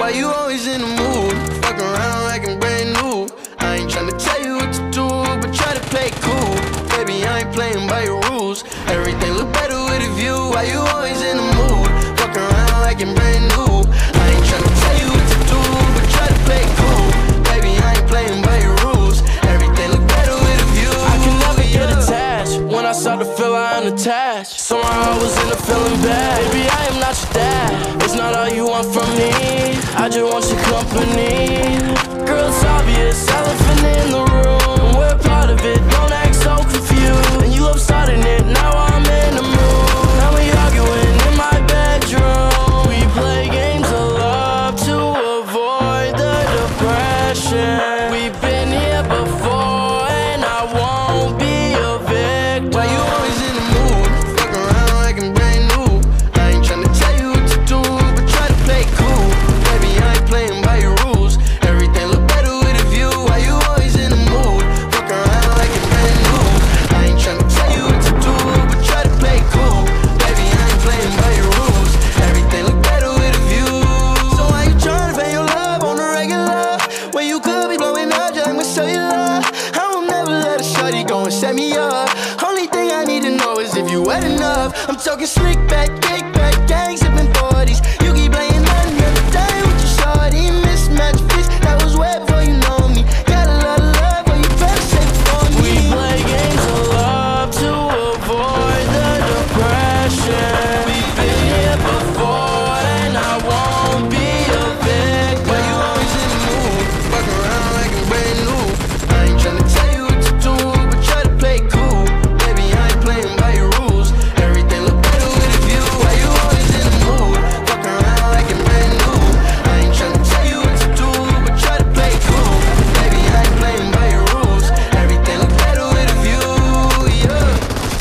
Why you always in the mood? Fuck around like I'm brand new. I ain't tryna tell you what to do, but try to play cool. Baby, I ain't playing by your rules. Everything look better with a view. Why you always in the mood? Fuck around like I'm brand new. I ain't tryna tell you what to do, but try to play cool. Baby, I ain't playing by your rules. Everything look better with a view. I can never get attached. When I start to feel I unattached, somehow I was in a feeling bad. Baby, I am not your dad. It's not all you want from me. I just want your company. Girl, it's obvious, elephant in the room. We're part of it, don't act so confused. And you love starting it, now I'm in the mood. Now we arguing in my bedroom. We play games of love to avoid the depression. We've been here before and I won't be a victim. Why you always in the mood? Fuck around like I'm brand new. I ain't tryna tell you what to do, but try to play cool. Baby, I ain't playing by your rules. Everything look better with a view. Why you always in the mood? Fuck around like I'm brand new. I ain't tryna tell you what to do, but try to play cool. Baby, I ain't playing by your rules. Everything look better with a view. So why you tryna pay your love on the regular when you could be blowing up just like my cellular? I won't never let a shawty go and set me up. Only thing I need to know is if you wet enough. I'm talking slick back, kick back, gang sipping 40s. You keep playing nothing every day with your shawty. Mismatch fish, that was way before you know me. Got a lot of love, but you better save it for me. We play games of love to avoid the depression. We've been here before and I won't be a victim. Why you always in the mood? Fuck around like I'm brand new. I ain't tryna tell you what to do, but try to play cool. Baby, I ain't playing by your rules. Everything look better with a view. Why you always in the mood? Fuck around like I'm brand new. I ain't tryna tell you what to do, but try to play cool. Baby, I ain't playing by your rules. Everything look better with a view, yeah.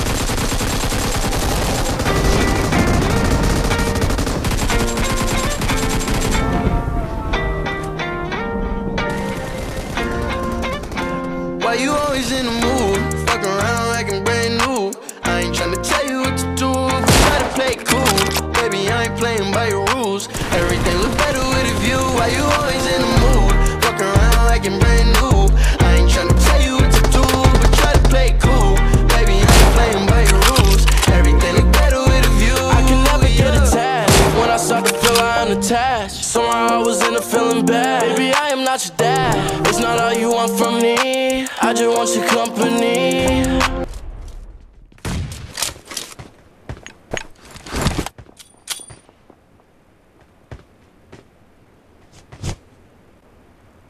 Why you always in the mood? Fuck around like I'm brand new. I ain't tryna tell you what to do, but try to play cool. Baby, I ain't playing by your rules. Everything look better with a view. Why you always in the mood? Fuck around like I'm brand new. I ain't tryna tell you what to do, but try to play cool. Baby, I ain't playing by your rules. Everything look better with a view. I can never get attached. When I start to feel I unattached, somehow I was in a feeling bad. Baby, I am not your dad. It's not all you want from me. I just want your company.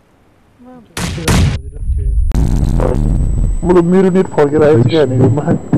Belum mirip nih, kalau kira aja nih rumah.